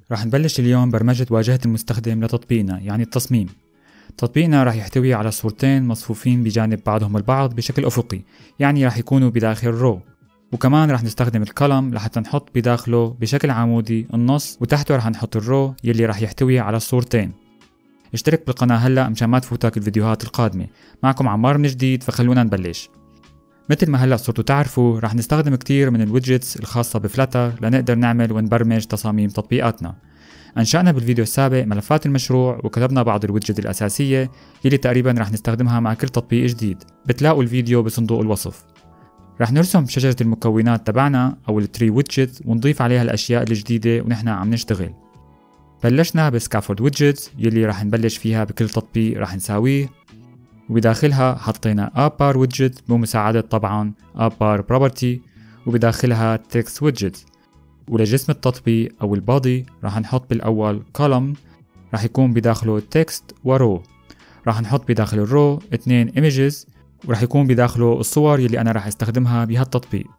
رح نبلش اليوم برمجة واجهة المستخدم لتطبيقنا، يعني التصميم. تطبيقنا رح يحتوي على صورتين مصفوفين بجانب بعضهم البعض بشكل أفقي، يعني رح يكونوا بداخل رو. وكمان رح نستخدم الكولم لحتى نحط بداخله بشكل عمودي النص، وتحته رح نحط الرو يلي رح يحتوي على الصورتين. اشترك بالقناة هلأ مشان ما تفوتك الفيديوهات القادمة. معكم عمار من جديد، فخلونا نبلش. مثل ما هلأ صرتوا تعرفوا رح نستخدم كتير من الويدجتس الخاصة بفلاتر لنقدر نعمل ونبرمج تصاميم تطبيقاتنا. أنشأنا بالفيديو السابق ملفات المشروع وكتبنا بعض الويدجت الأساسية يلي تقريبا رح نستخدمها مع كل تطبيق جديد. بتلاقوا الفيديو بصندوق الوصف. رح نرسم شجرة المكونات تبعنا أو التري ويدجت ونضيف عليها الأشياء الجديدة ونحن عم نشتغل. بلشنا بسكافولد ويدجت يلي رح نبلش فيها بكل تطبيق رح نساويه، وبداخلها حطينا ابار ويدجت بمساعدة طبعا ابار بروبرتي، وبداخلها تكست ويدجت. ولجسم التطبيق او البادي رح نحط بالاول كولوم رح يكون بداخله تكست ورو. رح نحط بداخل الرو 2 ايميجز ورح يكون بداخله الصور يلي انا رح استخدمها بهالتطبيق.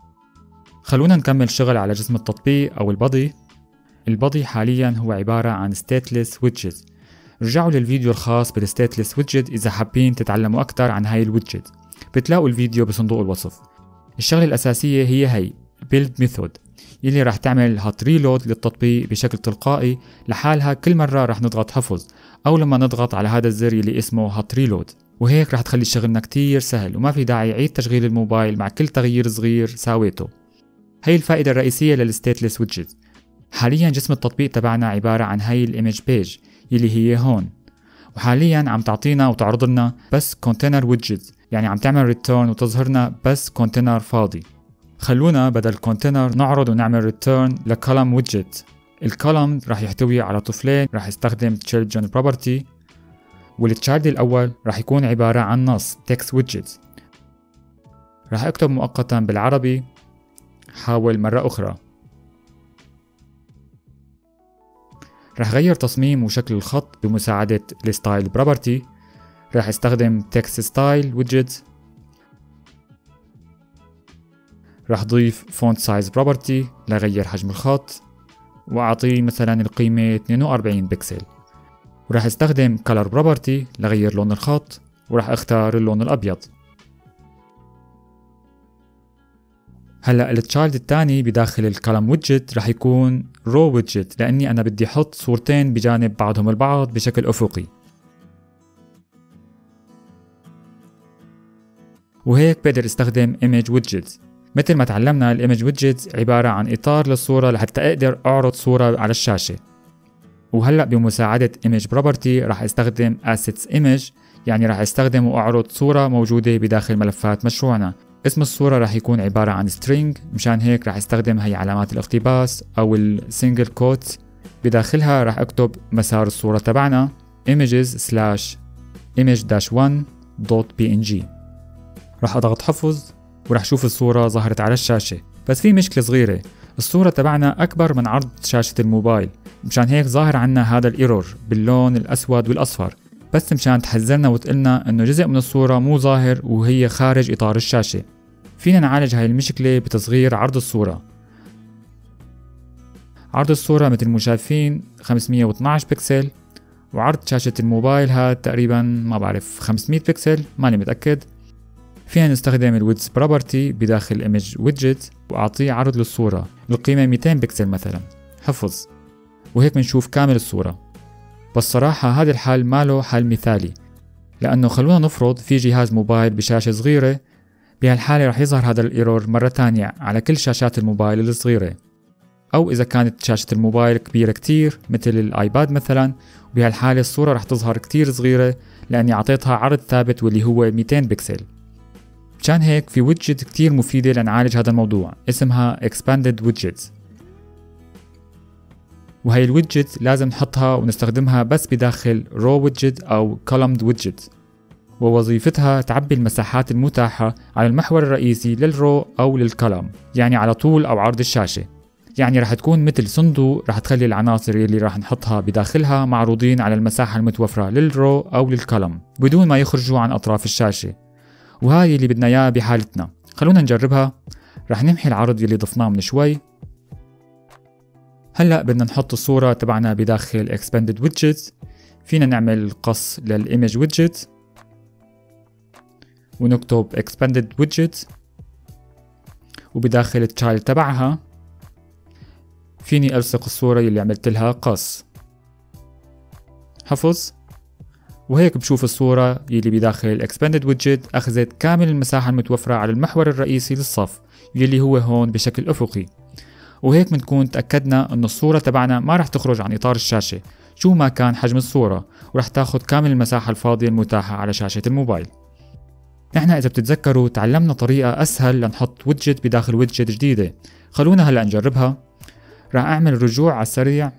خلونا نكمل شغل على جسم التطبيق او البادي. البادي حاليا هو عبارة عن stateless widget. رجعوا للفيديو الخاص بالستيتلس ويدجت إذا حابين تتعلموا أكثر عن هاي الويدجت. بتلاقوا الفيديو بصندوق الوصف. الشغلة الأساسية هي build method يلي راح تعمل hot reload للتطبيق بشكل تلقائي لحالها كل مرة راح نضغط حفظ أو لما نضغط على هذا الزر يلي اسمه hot reload، وهيك راح تخلي شغلنا كتير سهل وما في داعي يعيد تشغيل الموبايل مع كل تغيير صغير ساويته. هي الفائدة الرئيسية للستيتلس ويدجت. حاليا جسم التطبيق تبعنا عبارة عن هاي الايمج بيج يلي هي هون، وحاليا عم تعطينا وتعرض لنا بس كونتينر ويدجت، يعني عم تعمل ريتيرن وتظهرنا بس كونتينر فاضي. خلونا بدل كونتينر نعرض ونعمل ريتيرن لكولم ويدجت. الكولم راح يحتوي على طفلين، راح استخدم children property، والتشايلد الاول راح يكون عبارة عن نص text widget. راح اكتب مؤقتا بالعربي، حاول مرة اخرى. رح غير تصميم وشكل الخط بمساعدة الستايل بروبرتي. رح استخدم text style widget. رح ضيف font size property لغير حجم الخط واعطيه مثلا القيمة 42 بكسل. ورح استخدم color property لغير لون الخط، ورح اختار اللون الابيض. هلا التشايلد الثاني بداخل الكولم ويدجت رح يكون رو ويدجت، لاني انا بدي احط صورتين بجانب بعضهم البعض بشكل افقي، وهيك بقدر استخدم ايمج ويدجت. مثل ما تعلمنا الايمج ويدجت عبارة عن اطار للصورة لحتى اقدر اعرض صورة على الشاشة. وهلا بمساعدة ايمج بروبرتي رح استخدم assets image، يعني رح استخدم واعرض صورة موجودة بداخل ملفات مشروعنا. اسم الصورة رح يكون عبارة عن string، مشان هيك رح استخدم هي علامات الاقتباس أو السنجل كوت. بداخلها رح اكتب مسار الصورة تبعنا images/image-1.png. رح اضغط حفظ ورح شوف الصورة ظهرت على الشاشة. بس في مشكلة صغيرة، الصورة تبعنا أكبر من عرض شاشة الموبايل، مشان هيك ظاهر عنا هذا الإيرور باللون الأسود والأصفر. بس مشان تحذرنا وتقلنا انه جزء من الصورة مو ظاهر وهي خارج اطار الشاشة، فينا نعالج هاي المشكلة بتصغير عرض الصورة. عرض الصورة مثل ما شايفين 512 بكسل، وعرض شاشة الموبايل هاد تقريبا ما بعرف 500 بكسل، ماني متأكد. فينا نستخدم الويدث بروبرتي بداخل ايمج ويدجت واعطيه عرض للصورة القيمة 200 بكسل مثلا، حفظ، وهيك بنشوف كامل الصورة. بس صراحة هذا الحل ما له حل مثالي، لأنه خلونا نفرض في جهاز موبايل بشاشة صغيرة، بهالحالة رح يظهر هذا الإيرور مرة تانية على كل شاشات الموبايل الصغيرة. أو إذا كانت شاشة الموبايل كبيرة كتير مثل الآيباد مثلا، بهالحالة الصورة رح تظهر كتير صغيرة لأني عطيتها عرض ثابت واللي هو 200 بكسل. مشان هيك في ويدجت كتير مفيدة لنعالج هذا الموضوع، اسمها Expanded Widgets. وهي الويدجت لازم نحطها ونستخدمها بس بداخل رو ويدجت أو columned widget، ووظيفتها تعبي المساحات المتاحة على المحور الرئيسي للرو أو للكولم، يعني على طول أو عرض الشاشة. يعني رح تكون مثل صندوق رح تخلي العناصر اللي رح نحطها بداخلها معروضين على المساحة المتوفرة للرو أو للكولم بدون ما يخرجوا عن أطراف الشاشة. وهاي اللي بدنا إياه بحالتنا. خلونا نجربها. رح نمحي العرض اللي ضفناه من شوي. هلأ بدنا نحط الصورة تبعنا بداخل Expanded Widgets. فينا نعمل قص للإيمج widget ونكتب Expanded Widgets، وبداخل التشايلد تبعها فيني ألصق الصورة اللي عملت لها قص. حفظ، وهيك بشوف الصورة يلي بداخل Expanded Widget أخذت كامل المساحة المتوفرة على المحور الرئيسي للصف يلي هو هون بشكل أفقي. وهيك بنكون تأكدنا أن الصورة تبعنا ما رح تخرج عن إطار الشاشة شو ما كان حجم الصورة، ورح تاخد كامل المساحة الفاضية المتاحة على شاشة الموبايل. نحن إذا بتتذكروا تعلمنا طريقة أسهل لنحط ويدجت بداخل ويدجت جديدة. خلونا هلأ نجربها. رح أعمل رجوع على السريع.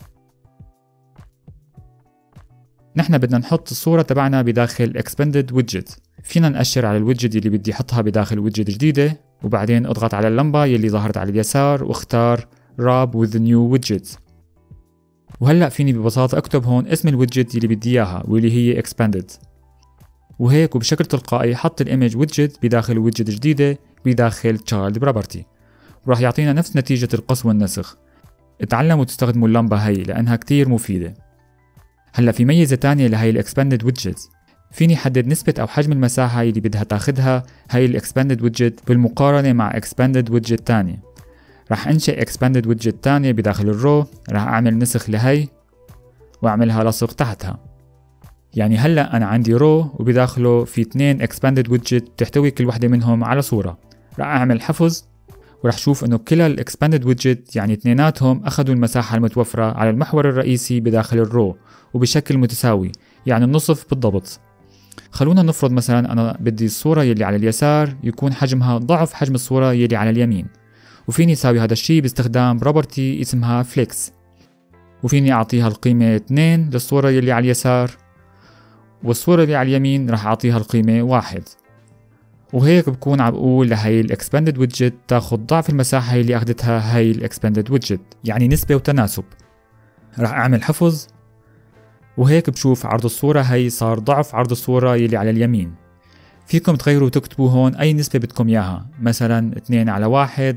نحن بدنا نحط الصورة تبعنا بداخل Expanded Widget. فينا نأشر على الويدجت اللي بدي أحطها بداخل ويدجت جديدة، وبعدين اضغط على اللمبة يلي ظهرت على اليسار واختار Wrap with the new widget. وهلأ فيني ببساطة أكتب هون اسم الويدجت اللي بدي إياها واللي هي Expanded، وهيك وبشكل تلقائي حط الإيمج ويدجت بداخل ويدجت جديدة بداخل Child Property، وراح يعطينا نفس نتيجة القص والنسخ. اتعلموا تستخدموا اللمبة هاي لأنها كتير مفيدة. هلأ في ميزة تانية لهي الإكسباندد ويدجت، فيني حدد نسبة أو حجم المساحة اللي بدها تاخدها هاي الإكسباندد ويدجت بالمقارنة مع إكسباندد ويدجت تانية. راح أنشئ إكسباندد ويدجت تانية بداخل الرو، راح أعمل نسخ لهي وأعملها لصق تحتها. يعني هلأ أنا عندي رو وبداخله في 2 إكسباندد ويدجت تحتوي كل وحدة منهم على صورة. راح أعمل حفظ ورح شوف إنه كلا الإكسباندد ويدجت يعني اثنيناتهم أخذوا المساحة المتوفرة على المحور الرئيسي بداخل الرو وبشكل متساوي، يعني النصف بالضبط. خلونا نفرض مثلا أنا بدي الصورة يلي على اليسار يكون حجمها ضعف حجم الصورة يلي على اليمين، وفيني أساوي هذا الشيء باستخدام بروبرتي اسمها فليكس، وفيني أعطيها القيمة 2 للصورة يلي على اليسار، والصورة اللي على اليمين راح أعطيها القيمة 1. وهيك بكون عم بقول لهي الإكسباندد ويدجت تاخد ضعف المساحة اللي أخذتها هي الإكسباندد ويدجت، يعني نسبة وتناسب. راح أعمل حفظ، وهيك بشوف عرض الصورة هي صار ضعف عرض الصورة يلي على اليمين. فيكم تغيروا وتكتبوا هون أي نسبة بدكم إياها، مثلا 2/1،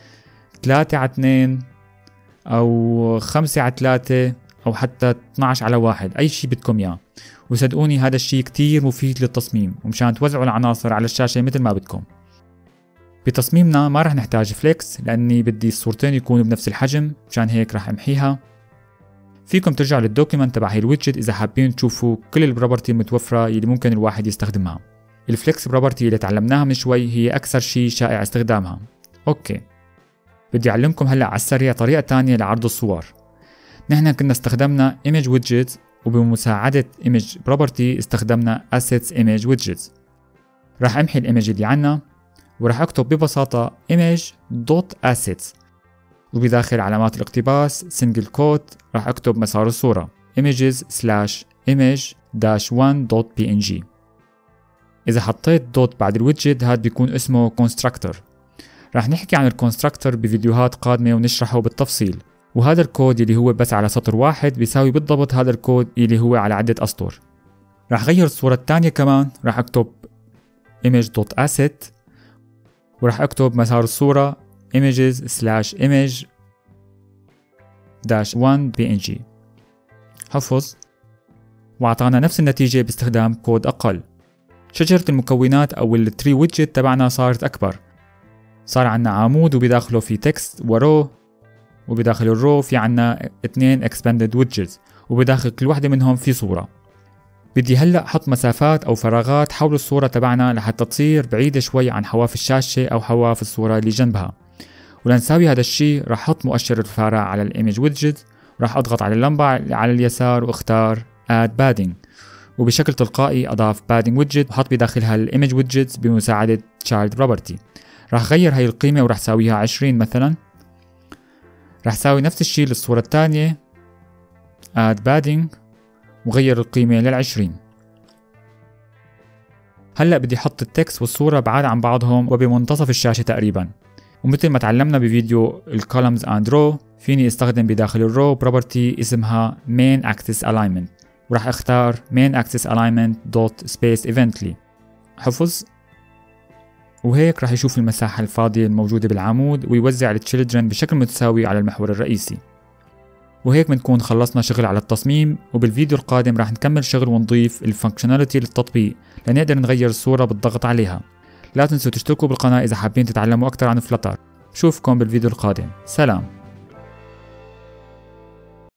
3/2، أو 5/3، أو حتى 12/1، أي شيء بدكم إياه. وصدقوني هذا الشيء كتير مفيد للتصميم ومشان توزعوا العناصر على الشاشة مثل ما بدكم. بتصميمنا ما رح نحتاج فليكس لأني بدي الصورتين يكونوا بنفس الحجم، مشان هيك رح أمحيها. فيكم ترجعوا للدوكيمنت تبع هي الويدجت إذا حابين تشوفوا كل البروبرتي المتوفرة اللي ممكن الواحد يستخدمها. الفليكس بروبرتي اللي تعلمناها من شوي هي أكثر شيء شائع استخدامها. أوكي، بدي أعلمكم هلأ على السريع طريقة تانية لعرض الصور. نحن كنا استخدمنا image widget، وبمساعدة image property استخدمنا assets image widget. راح أمحي الإيمج اللي عنا وراح أكتب ببساطة image.assets، وبداخل علامات الاقتباس single quote راح أكتب مسار الصورة images/image-1.png. إذا حطيت دوت بعد الويدجت هاد بيكون اسمه constructor. راح نحكي عن الكونستراكتور بفيديوهات قادمة ونشرحه بالتفصيل، وهذا الكود اللي هو بس على سطر واحد بيساوي بالضبط هذا الكود اللي هو على عدة أسطر. راح غير الصورة الثانية كمان، راح أكتب image.asset، وراح أكتب مسار الصورة images/image-1.png. حفظ، وأعطانا نفس النتيجة باستخدام كود أقل. شجرة المكونات أو التري ويدجت تبعنا صارت أكبر. صار عنا عمود وبداخله في تكست ورو، وبداخل الرو في عنا 2 expanded widgets، وبداخل كل واحدة منهم في صورة. بدي هلأ أحط مسافات أو فراغات حول الصورة تبعنا لحتى تصير بعيدة شوي عن حواف الشاشة أو حواف الصورة اللي جنبها. ولنساوي هذا الشيء راح أحط مؤشر الفارة على الإيمج ويدجت، وراح أضغط على اللمبة على اليسار واختار add padding، وبشكل تلقائي أضاف padding widget وحط بداخلها الإيمج ويدجت بمساعدة child property. راح غير هاي القيمة وراح ساويها 20 مثلا. راح ساوي نفس الشيء للصورة الثانية add padding وغير القيمة لل20. هلأ بدي أحط التكست والصورة بعاد عن بعضهم وبمنتصف الشاشة تقريبا. ومثل ما تعلمنا بفيديو الcolumns and row، فيني استخدم بداخل الرو بروبرتي اسمها main axis alignment، وراح اختار main axis alignment dot space evently. حفظ، وهيك راح يشوف المساحة الفاضية الموجودة بالعمود ويوزع التشيلدرن بشكل متساوي على المحور الرئيسي. وهيك بنكون خلصنا شغل على التصميم، وبالفيديو القادم راح نكمل شغل ونضيف الفانكشناليتي للتطبيق لنقدر نغير الصورة بالضغط عليها. لا تنسوا تشتركوا بالقناة إذا حابين تتعلموا أكثر عن فلتر. شوفكم بالفيديو القادم. سلام.